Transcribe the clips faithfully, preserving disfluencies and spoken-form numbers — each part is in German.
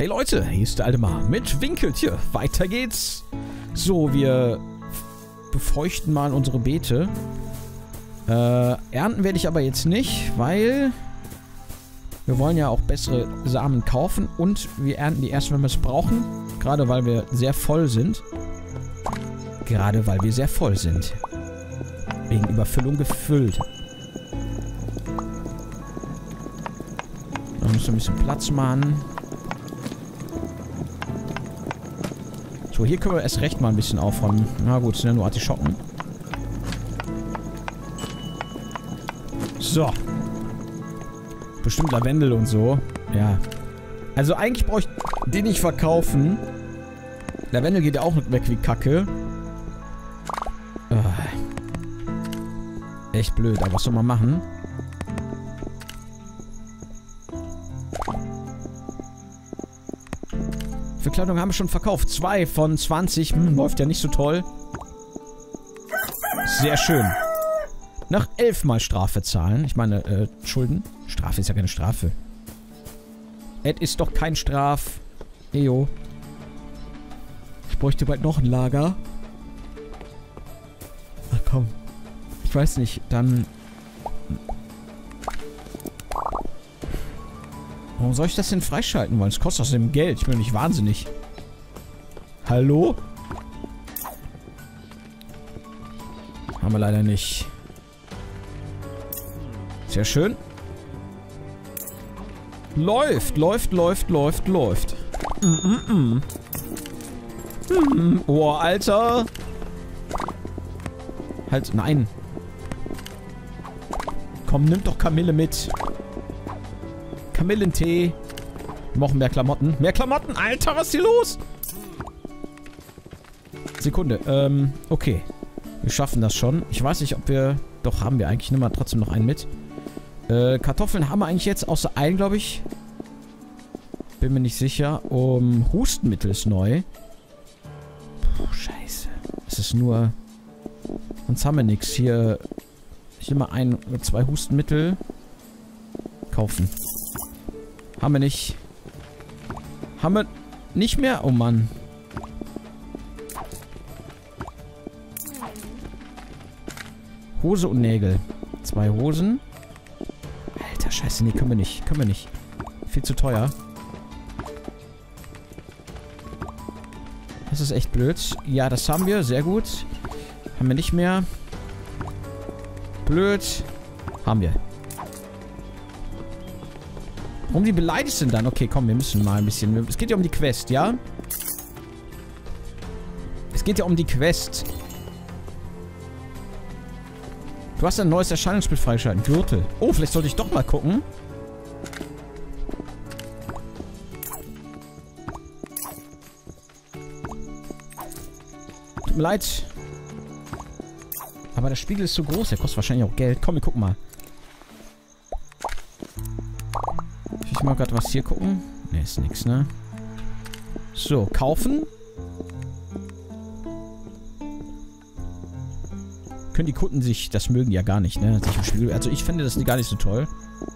Hey Leute, hier ist der alte Mar mit Winkeltier. Weiter geht's. So, wir befeuchten mal unsere Beete. Äh, ernten werde ich aber jetzt nicht, weil wir wollen ja auch bessere Samen kaufen und wir ernten die erst, wenn wir es brauchen. Gerade weil wir sehr voll sind. Gerade weil wir sehr voll sind. Wegen Überfüllung gefüllt. Da müssen wir ein bisschen Platz machen. So, hier können wir erst recht mal ein bisschen aufräumen. Na gut, sind ja nur Artischocken. So. Bestimmt Lavendel und so. Ja. Also eigentlich brauche ich den nicht verkaufen. Lavendel geht ja auch weg wie Kacke. Oh. Echt blöd, aber was soll man machen? Verkleidung haben wir schon verkauft. Zwei von zwanzig. Hm, läuft ja nicht so toll. Sehr schön. Nach elf Mal Strafe zahlen. Ich meine, äh, Schulden. Strafe ist ja keine Strafe. Es ist doch kein Straf. Ejo. Ich bräuchte bald noch ein Lager. Ach komm. Ich weiß nicht, dann... Warum soll ich das denn freischalten wollen? Es kostet außerdem Geld. Ich bin nicht wahnsinnig. Hallo? Haben wir leider nicht. Sehr schön. Läuft, läuft, läuft, läuft, läuft. Mm -mm -mm. Mm, oh, Alter. Halt, nein. Komm, nimm doch Kamille mit. Kamillentee. Wir brauchen mehr Klamotten. Mehr Klamotten! Alter, was ist hier los? Sekunde. Ähm, okay. Wir schaffen das schon. Ich weiß nicht, ob wir... Doch, haben wir eigentlich. Nimm mal trotzdem noch einen mit. Äh, Kartoffeln haben wir eigentlich jetzt außer einen, glaube ich. Bin mir nicht sicher. Um, Hustenmittel ist neu. Puh, scheiße. Es ist nur... Sonst haben wir nichts. Hier... Ich nehme mal ein oder zwei Hustenmittel. Kaufen. Haben wir nicht. Haben wir nicht mehr? Oh Mann. Hose und Nägel. Zwei Hosen. Alter, scheiße. Nee, können wir nicht. Können wir nicht. Viel zu teuer. Das ist echt blöd. Ja, das haben wir. Sehr gut. Haben wir nicht mehr. Blöd. Haben wir. Warum die beleidigt sind dann? Okay, komm, wir müssen mal ein bisschen... Es geht ja um die Quest, ja? Es geht ja um die Quest. Du hast ein neues Erscheinungsbild freigeschalten. Gürtel. Oh, vielleicht sollte ich doch mal gucken. Tut mir leid. Aber der Spiegel ist so groß. Der kostet wahrscheinlich auch Geld. Komm, wir gucken mal. Ich mal gerade was hier gucken. Ne, ist nix, ne? So, kaufen. Können die Kunden sich... Das mögen die ja gar nicht, ne? Sich im Spiegel, also ich finde das gar nicht so toll.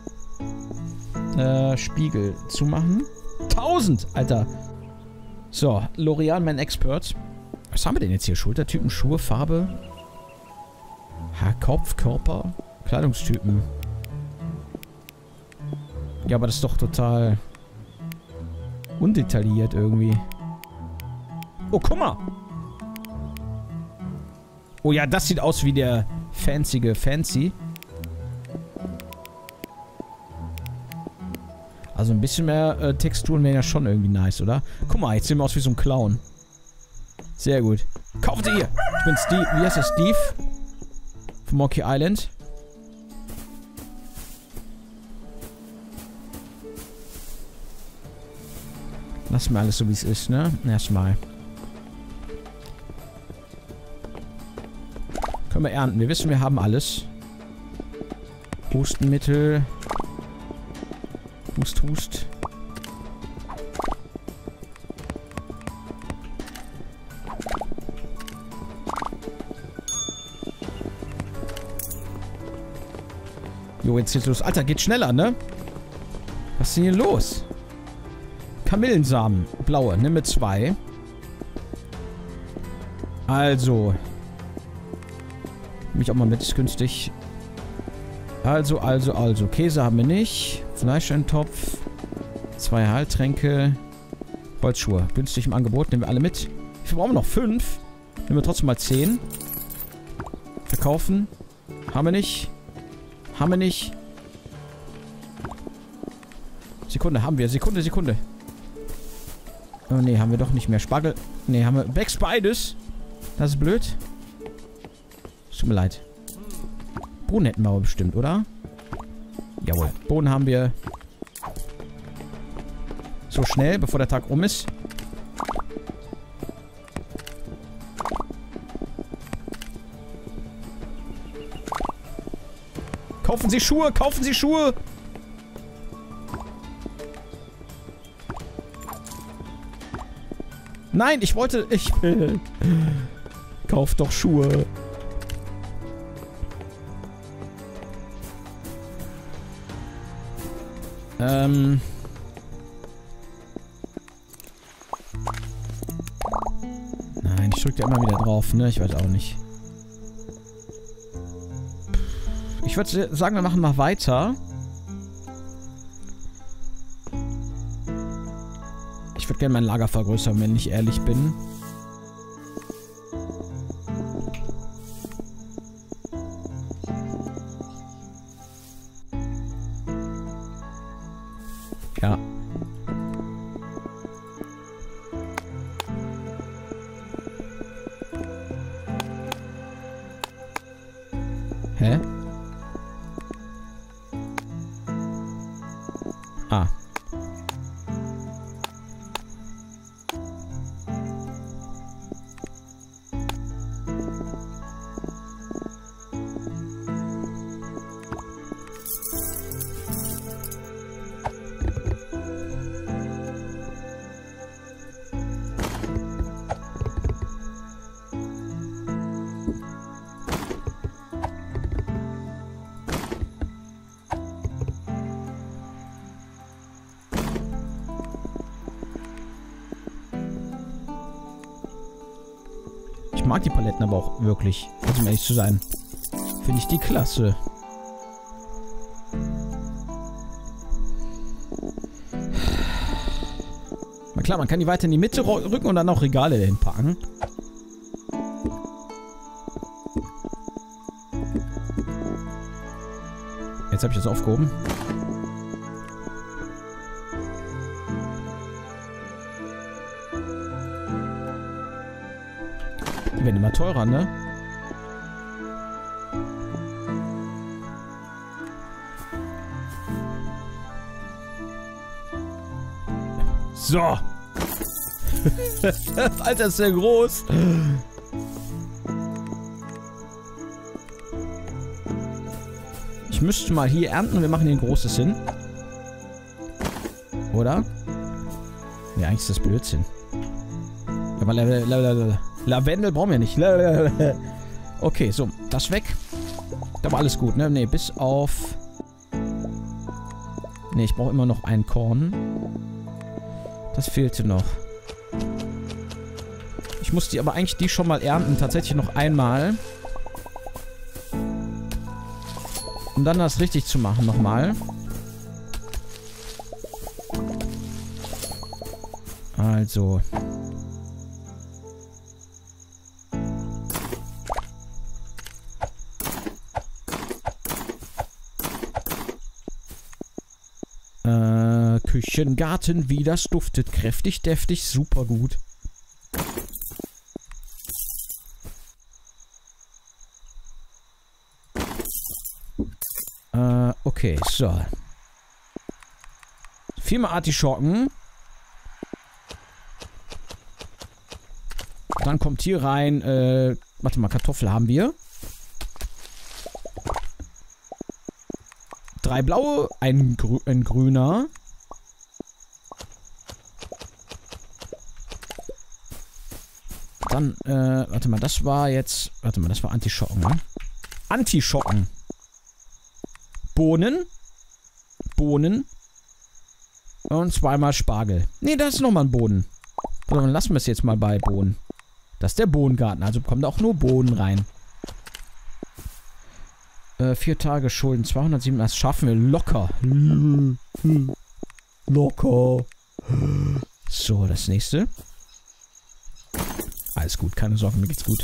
Äh, Spiegel zumachen. tausend! Alter. So, L'Oreal Man Expert. Was haben wir denn jetzt hier? Schultertypen, Schuhe, Farbe. Haar, Kopf, Körper. Kleidungstypen. Ja, aber das ist doch total undetailliert irgendwie. Oh, guck mal! Oh ja, das sieht aus wie der fancyge Fancy. Also ein bisschen mehr äh, Texturen wären ja schon irgendwie nice, oder? Guck mal, jetzt sehen wir aus wie so ein Clown. Sehr gut. Kauft sie hier! Ich bin Steve. Wie heißt der? Steve? Von Monkey Island. Lass mal alles so, wie es ist, ne? Erstmal. Können wir ernten. Wir wissen, wir haben alles. Hustenmittel. Hust, hust. Jo, jetzt geht's los. Alter, geht schneller, ne? Was ist denn hier los? Kamillensamen. Blaue. Nimm mit zwei. Also. Mich auch mal mit, ist günstig. Also, also, also. Käse haben wir nicht. Fleischeintopf. Zwei Heiltränke. Holzschuhe. Günstig im Angebot. Nehmen wir alle mit. Wie viel brauchen wir noch? Fünf. Nehmen wir trotzdem mal zehn. Verkaufen. Haben wir nicht. Haben wir nicht. Sekunde, haben wir. Sekunde, Sekunde. Oh, nee, haben wir doch nicht mehr. Spargel. Nee, haben wir. Wächst beides. Das ist blöd. Tut mir leid. Bohnen hätten wir aber bestimmt, oder? Jawohl. Bohnen haben wir. So schnell, bevor der Tag um ist. Kaufen Sie Schuhe! Kaufen Sie Schuhe! Nein, ich wollte... Ich will... Kauf doch Schuhe. Ähm... Nein, ich drücke ja immer wieder drauf, ne? Ich weiß auch nicht. Ich würde sagen, wir machen mal weiter. Ich würde gerne mein Lager vergrößern, wenn ich ehrlich bin. Ja. Hä? Ah. Ich mag die Paletten aber auch wirklich, um ehrlich zu sein. Finde ich die klasse. Na klar, man kann die weiter in die Mitte rücken und dann auch Regale dahin packen. Jetzt habe ich das aufgehoben. Die werden immer teurer, ne? So. Alter, ist der groß. Ich müsste mal hier ernten und wir machen hier ein großes hin. Oder? Ja, eigentlich ist das Blödsinn. Aber la la la la Lavendel brauchen wir nicht. Okay, so. Das weg. Da war alles gut, ne? Ne, bis auf... Ne, ich brauche immer noch ein Korn. Das fehlte noch. Ich muss die aber eigentlich die schon mal ernten. Tatsächlich noch einmal. Um dann das richtig zu machen nochmal. Also... Äh, Küchengarten, wie das duftet. Kräftig, deftig, super gut. Äh, okay, so. Viermal Artischocken. Dann kommt hier rein, äh, warte mal, Kartoffel haben wir. Drei blaue, ein, grü ein grüner. Dann, äh, warte mal, das war jetzt... Warte mal, das war Antischocken, ne? Antischocken. Bohnen. Bohnen. Und zweimal Spargel. Nee, da ist nochmal ein Boden. Oder dann lassen wir es jetzt mal bei Bohnen. Das ist der Bohnengarten, also kommt auch nur Bohnen rein. Äh, vier Tage Schulden, zweihundertsieben, das schaffen wir locker. Locker. So, das nächste. Alles gut, keine Sorgen, mir geht's gut.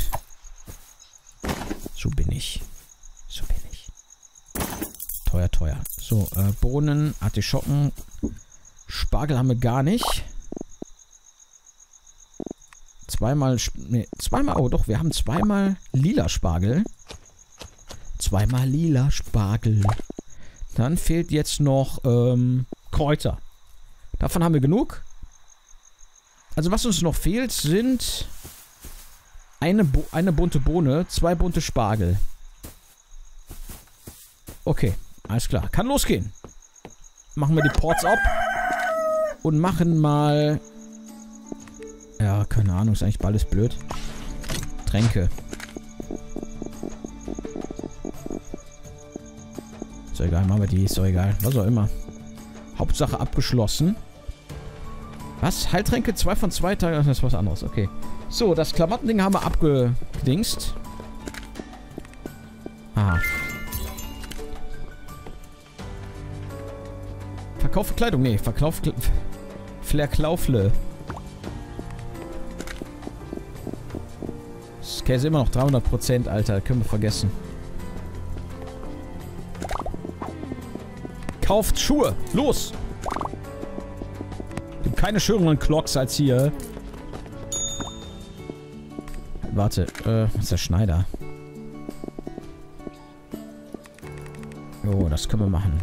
So bin ich. So bin ich. Teuer, teuer. So, äh, Bohnen, Artischocken. Spargel haben wir gar nicht. Zweimal, nee, zweimal, oh doch, wir haben zweimal lila Spargel. Zweimal lila Spargel. Dann fehlt jetzt noch, ähm, Kräuter. Davon haben wir genug. Also was uns noch fehlt, sind eine, Bo eine bunte Bohne, zwei bunte Spargel. Okay, alles klar. Kann losgehen. Machen wir die Ports ab. Und machen mal... Ja, keine Ahnung, ist eigentlich beides blöd. Tränke. Ist doch egal, machen wir die, ist doch egal. Was auch immer. Hauptsache abgeschlossen. Was? Heiltränke? zwei von zwei Tagen? Das ist was anderes, okay. So, das Klamottending haben wir abgedingst. Aha. Verkaufe Kleidung? Nee, Verkauf... Verklaufle. Das Käse immer noch dreihundert Prozent, Alter. Können wir vergessen. Kauft Schuhe. Los! Gibt keine schöneren Clocks als hier. Warte, äh, was ist der Schneider? Jo, das können wir machen.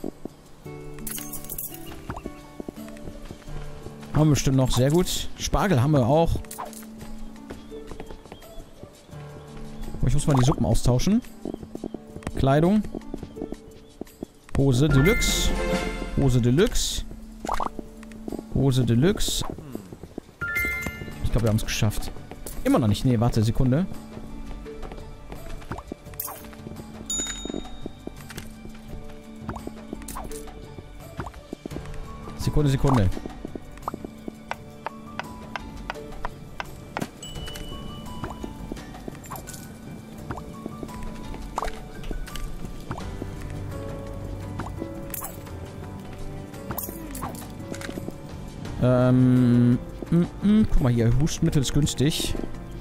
Haben wir bestimmt noch. Sehr gut. Spargel haben wir auch. Ich muss mal die Suppen austauschen. Kleidung. Hose Deluxe. Hose Deluxe. Hose Deluxe. Ich glaube, wir haben es geschafft. Immer noch nicht. Nee, warte, Sekunde. Sekunde, Sekunde. Ähm, m -m, guck mal hier, Hustmittel ist günstig.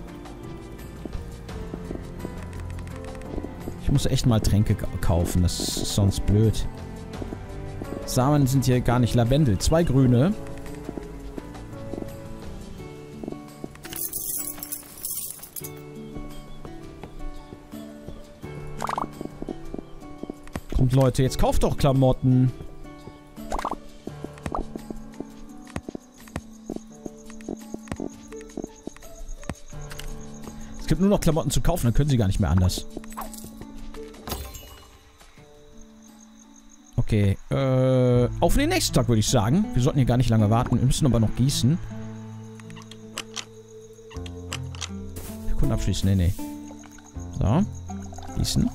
Ich muss echt mal Tränke kaufen, das ist sonst blöd. Samen sind hier gar nicht Lavendel, zwei grüne. Kommt Leute, jetzt kauft doch Klamotten. Es gibt nur noch Klamotten zu kaufen, dann können sie gar nicht mehr anders. Okay, äh, auf den nächsten Tag würde ich sagen. Wir sollten hier gar nicht lange warten, wir müssen aber noch gießen. Kunden abschließen, nee, nee. So, gießen.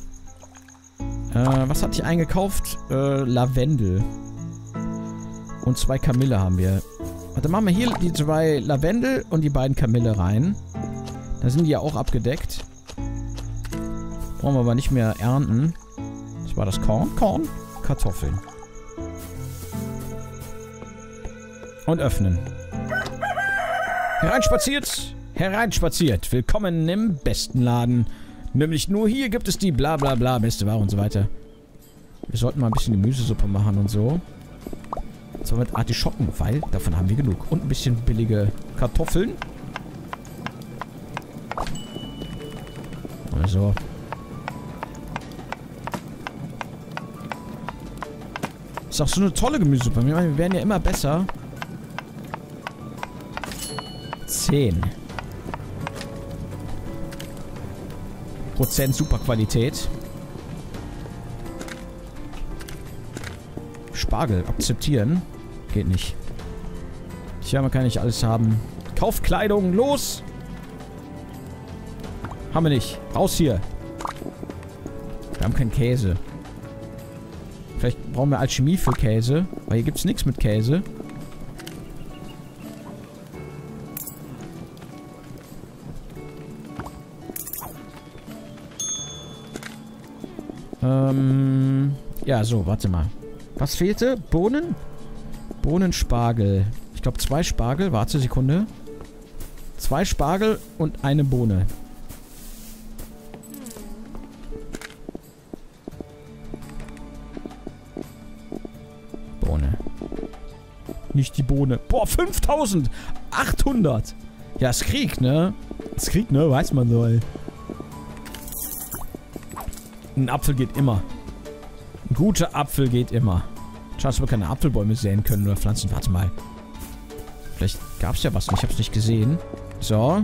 Äh, was hatte ich eingekauft? Äh, Lavendel. Und zwei Kamille haben wir. Warte, machen wir hier die zwei Lavendel und die beiden Kamille rein. Da sind die ja auch abgedeckt. Brauchen wir aber nicht mehr ernten. Das war das Korn. Korn. Kartoffeln. Und öffnen. Hereinspaziert. Hereinspaziert. Willkommen im besten Laden. Nämlich nur hier gibt es die bla bla bla beste Ware und so weiter. Wir sollten mal ein bisschen Gemüsesuppe machen und so. So mit Artischocken, weil davon haben wir genug. Und ein bisschen billige Kartoffeln. Also. Ist auch so eine tolle Gemüsesuppe. Wir werden ja immer besser. zehn Prozent Superqualität. Spargel akzeptieren. Geht nicht. Tja, man kann nicht alles haben. Kauf Kleidung, los! Haben wir nicht. Raus hier. Wir haben keinen Käse. Vielleicht brauchen wir Alchemie für Käse. Weil hier gibt es nichts mit Käse. Ähm... Ja, so, warte mal. Was fehlte? Bohnen? Bohnenspargel. Ich glaube zwei Spargel. Warte, Sekunde. Zwei Spargel und eine Bohne. Bohne. Nicht die Bohne. Boah, fünftausendachthundert. Ja, ist Krieg, ne? Ist Krieg, ne? Weiß man so, ey. Ein Apfel geht immer. Ein guter Apfel geht immer. Schade, dass wir keine Apfelbäume säen können oder pflanzen. Warte mal. Vielleicht gab es ja was und ich habe es nicht gesehen. So.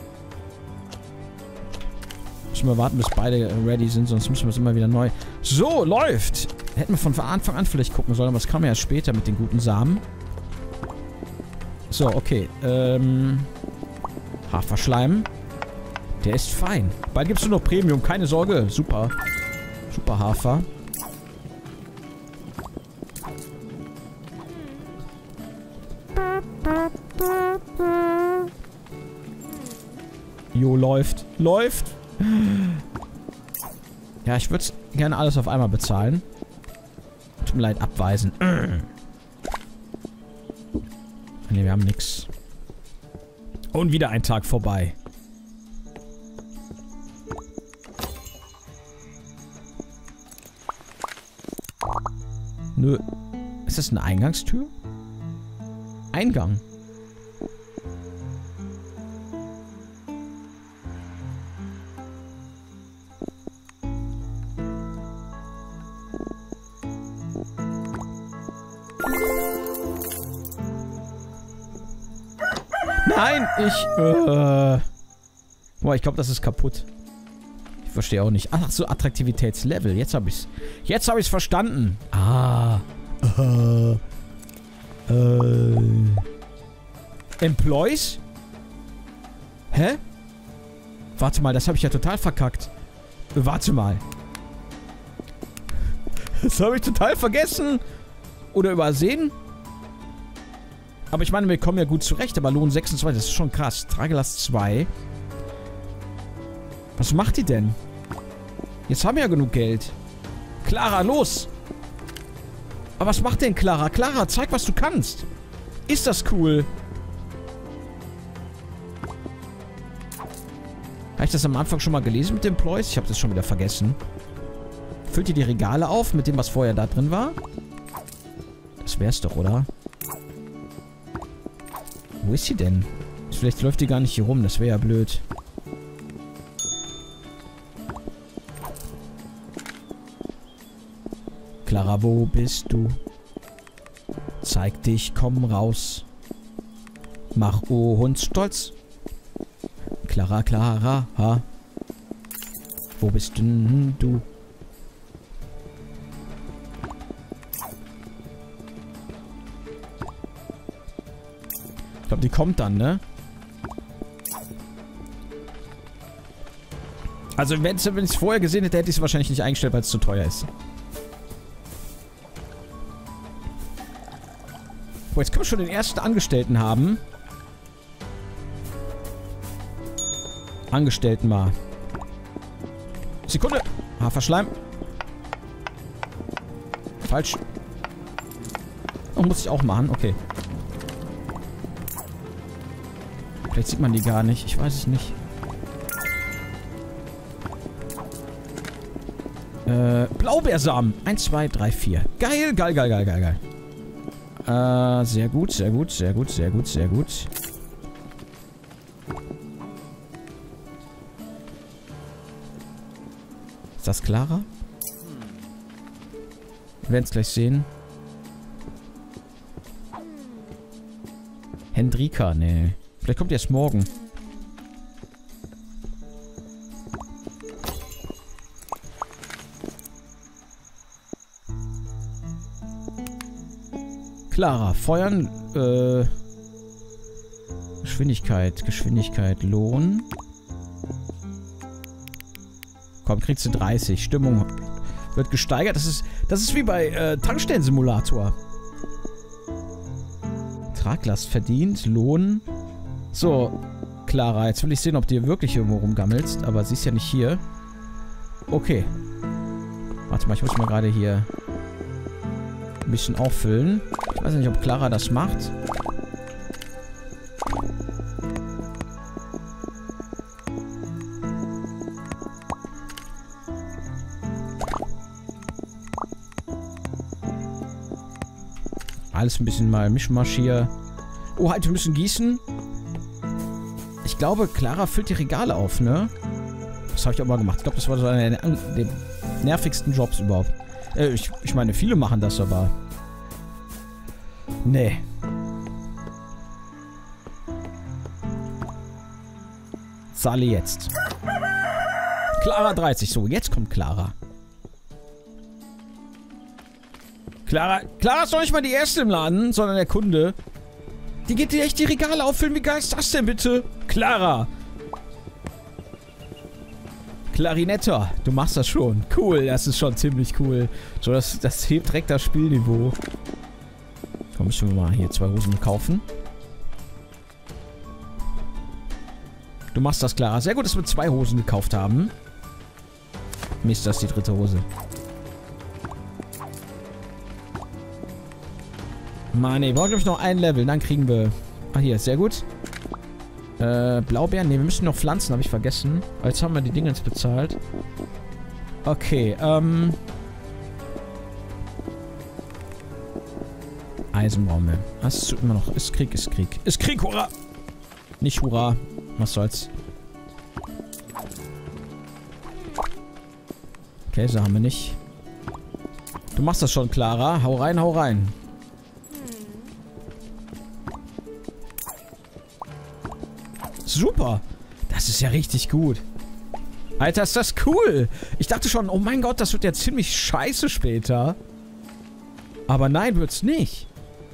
Müssen wir warten, bis beide ready sind, sonst müssen wir es immer wieder neu... So, läuft! Hätten wir von Anfang an vielleicht gucken sollen, aber das kam ja erst später mit den guten Samen. So, okay. Ähm... Haferschleim. Der ist fein. Bald gibt es nur noch Premium, keine Sorge. Super. Super Hafer. Jo, läuft. Läuft. Ja, ich würde gerne alles auf einmal bezahlen. Tut mir leid, abweisen. Ne, wir haben nix. Und wieder ein Tag vorbei. Nö. Ist das eine Eingangstür? Eingang. Nein, ich, äh... Boah, ich glaube, das ist kaputt. Ich verstehe auch nicht. Ach so, Attraktivitätslevel. Jetzt habe ich's. Jetzt habe ich's verstanden. Ah. Äh. Äh. Employees? Hä? Warte mal, das habe ich ja total verkackt. Warte mal. Das habe ich total vergessen. Oder übersehen. Aber ich meine, wir kommen ja gut zurecht. Aber Lohn sechsundzwanzig, das ist schon krass. Tragelast zwei. Was macht die denn? Jetzt haben wir ja genug Geld. Clara, los! Aber was macht denn Clara? Clara, zeig, was du kannst. Ist das cool? Habe ich das am Anfang schon mal gelesen mit den Employees? Ich habe das schon wieder vergessen. Füllt ihr die Regale auf mit dem, was vorher da drin war? Das wär's doch, oder? Wo ist sie denn? Vielleicht läuft die gar nicht hier rum. Das wäre ja blöd. Clara, wo bist du? Zeig dich, komm raus. Mach oh Hund stolz. Clara, Clara, ha. Wo bist denn du? Ich glaube, die kommt dann, ne? Also, wenn ich es vorher gesehen hätte, hätte ich es wahrscheinlich nicht eingestellt, weil es zu teuer ist. Boah, jetzt können wir schon den ersten Angestellten haben. Angestellten mal. Sekunde. Haferschleim. Falsch. Oh, muss ich auch machen. Okay. Vielleicht sieht man die gar nicht. Ich weiß es nicht. Äh, Blaubeersamen. eins, zwei, drei, vier. Geil, geil, geil, geil, geil, geil. Äh, sehr gut, sehr gut, sehr gut, sehr gut, sehr gut. Ist das klarer? Wir werden es gleich sehen. Hendrika, nee. Vielleicht kommt erst morgen. Clara, feuern, äh, Geschwindigkeit, Geschwindigkeit, Lohn. Komm, kriegst du dreißig. Stimmung wird gesteigert. Das ist, das ist wie bei äh, Tankstellensimulator. Traglast verdient, Lohn. So, Clara, jetzt will ich sehen, ob du hier wirklich irgendwo rumgammelst, aber sie ist ja nicht hier. Okay. Warte mal, ich muss mal gerade hier ein bisschen auffüllen. Ich weiß nicht, ob Clara das macht. Alles ein bisschen mal Mischmasch hier. Oh, halt, wir müssen gießen. Ich glaube, Clara füllt die Regale auf, ne? Das habe ich auch mal gemacht. Ich glaube, das war so einer der nervigsten Jobs überhaupt. Äh, ich, ich meine, viele machen das, aber... Nee. Zahle jetzt. Clara dreißig. So, jetzt kommt Clara. Clara, Clara ist doch nicht mal die Erste im Laden, sondern der Kunde. Die geht dir echt die Regale auffüllen. Wie geil ist das denn bitte? Clara. Klarinetta, du machst das schon. Cool, das ist schon ziemlich cool. So, das, das hebt direkt das Spielniveau. Komm, müssen wir mal hier zwei Hosen kaufen. Du machst das, Clara. Sehr gut, dass wir zwei Hosen gekauft haben. Mist, das ist die dritte Hose. Mann, ey, wir brauchen, glaube ich, noch ein Level. Dann kriegen wir... Ah, hier, sehr gut. Äh, Blaubeeren. Ne, wir müssen noch pflanzen, habe ich vergessen. Aber jetzt haben wir die Dinge jetzt bezahlt. Okay, ähm... Eisenbaume. Hast du immer noch... Ist Krieg, ist Krieg. Ist Krieg, hurra! Nicht hurra. Was soll's. Käse haben wir nicht. Du machst das schon, Clara. Hau rein, hau rein. Super. Das ist ja richtig gut. Alter, ist das cool. Ich dachte schon, oh mein Gott, das wird ja ziemlich scheiße später. Aber nein, wird's nicht.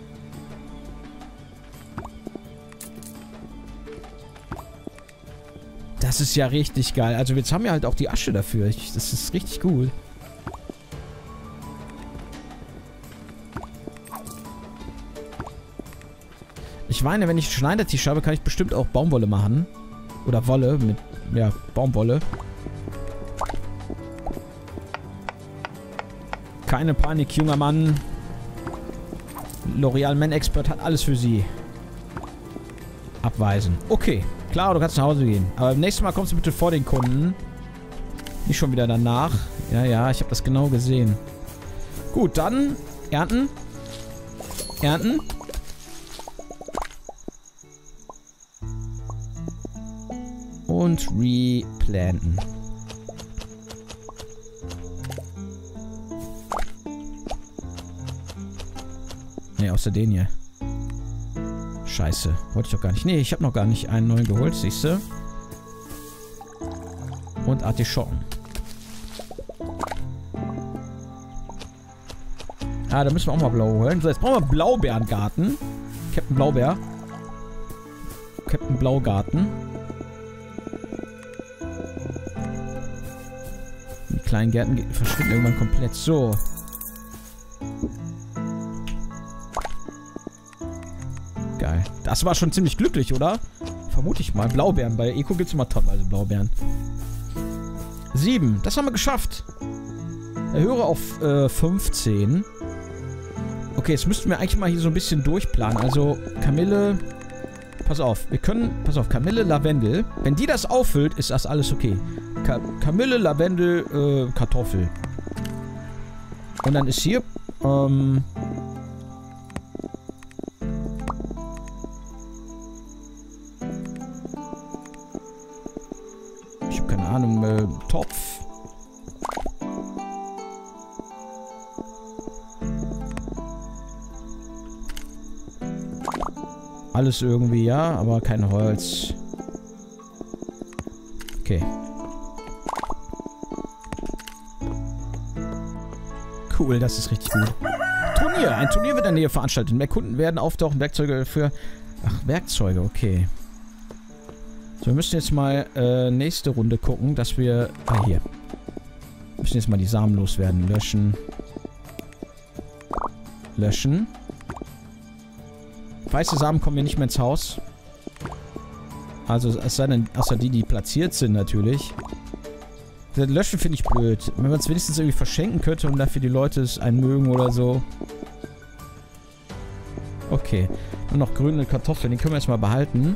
Das ist ja richtig geil. Also jetzt haben wir halt auch die Asche dafür. Ich, das ist richtig gut. Ich meine, wenn ich Schneidertisch habe, kann ich bestimmt auch Baumwolle machen. Oder Wolle mit, ja, Baumwolle. Keine Panik, junger Mann. L'Oreal Men Expert hat alles für Sie. Abweisen. Okay, klar, du kannst nach Hause gehen. Aber beim nächsten Mal kommst du bitte vor den Kunden. Nicht schon wieder danach. Ja, ja, ich habe das genau gesehen. Gut, dann ernten. Ernten. Und replanten. Ne, außer den hier. Scheiße. Wollte ich doch gar nicht. Ne, ich habe noch gar nicht einen neuen geholt, siehst du? Und Artischocken. Ah, da müssen wir auch mal blau holen. So, jetzt brauchen wir Blaubeerengarten. Captain Blaubeer. Captain Blaugarten. Die kleinen Gärten verschwinden irgendwann komplett. So. Geil. Das war schon ziemlich glücklich, oder? Vermute ich mal. Blaubeeren. Bei Eco gibt es immer tonnenweise Blaubeeren. Sieben. Das haben wir geschafft. Erhöhe auf äh, fünfzehn. Okay, jetzt müssten wir eigentlich mal hier so ein bisschen durchplanen. Also, Kamille... Pass auf, wir können... Pass auf, Kamille, Lavendel. Wenn die das auffüllt, ist das alles okay. Ka Kamille, Lavendel, äh, Kartoffel. Und dann ist hier... Ähm... Ich habe keine Ahnung, äh, Topf. Alles irgendwie, ja, aber kein Holz. Okay. Cool, das ist richtig gut. Turnier. Ein Turnier wird in der Nähe veranstaltet. Mehr Kunden werden auftauchen. Werkzeuge für... Ach, Werkzeuge, okay. So, wir müssen jetzt mal äh, nächste Runde gucken, dass wir... Ah, hier. Wir müssen jetzt mal die Samen loswerden. Löschen. Löschen. Weiße Samen kommen hier nicht mehr ins Haus. Also es sei denn, außer die, die platziert sind natürlich. Das Löschen finde ich blöd. Wenn man es wenigstens irgendwie verschenken könnte und dafür die Leute es einen mögen oder so. Okay. Nur noch grüne Kartoffeln. Die können wir jetzt mal behalten.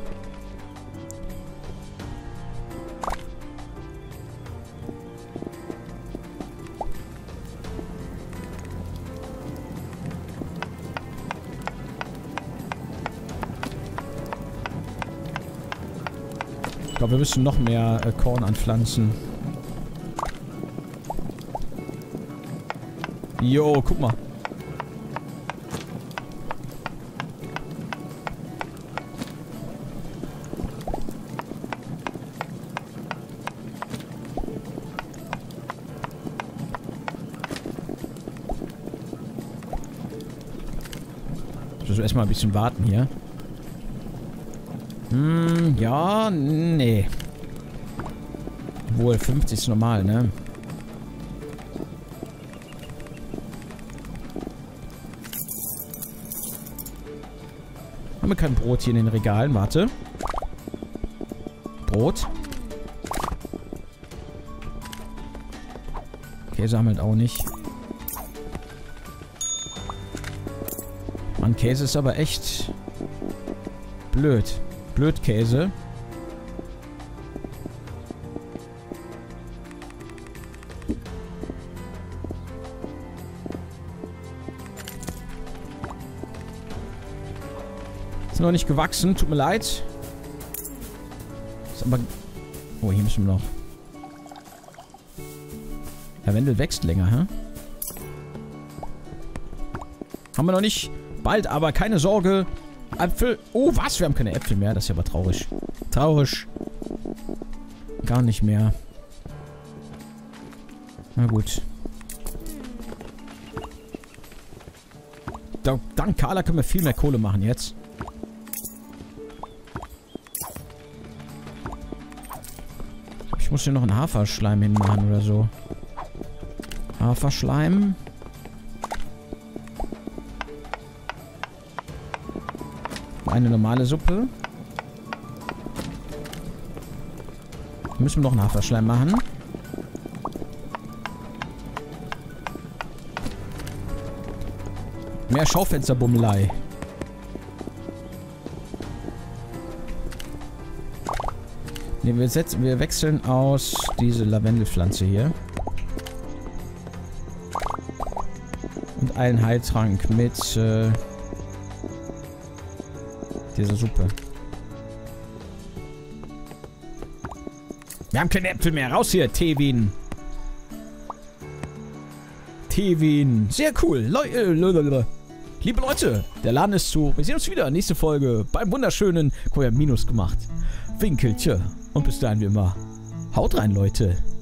Ich glaube, wir müssen noch mehr äh, Korn anpflanzen. Jo, guck mal. Ich muss erstmal ein bisschen warten hier. Hm, ja, nee. Obwohl, fünfzig ist normal, ne? Haben wir kein Brot hier in den Regalen? Warte. Brot. Käse haben wir halt auch nicht. Mann, Käse ist aber echt blöd. Blödkäse. Ist noch nicht gewachsen, tut mir leid. Ist aber... Oh, hier müssen wir noch... Lavendel wächst länger, hä? Haben wir noch nicht. Bald, aber keine Sorge. Äpfel. Oh, was? Wir haben keine Äpfel mehr. Das ist ja aber traurig. Traurig. Gar nicht mehr. Na gut. Da, dank Carla können wir viel mehr Kohle machen jetzt. Ich muss hier noch einen Haferschleim hinmachen oder so. Haferschleim. Eine normale Suppe. Müssen wir noch einen Haferschleim machen. Mehr Schaufensterbummelei. Ne, wir setzen, wir wechseln aus diese Lavendelpflanze hier. Und einen Heiltrank mit äh, dieser Suppe. Wir haben keine Äpfel mehr. Raus hier, Tewin. Tewin. Sehr cool. Leute. Liebe Leute, der Laden ist zu. Wir sehen uns wieder. Nächste Folge beim wunderschönen... Guck, ja, Minus gemacht. Winkeltje. Und bis dahin wie immer. Haut rein, Leute.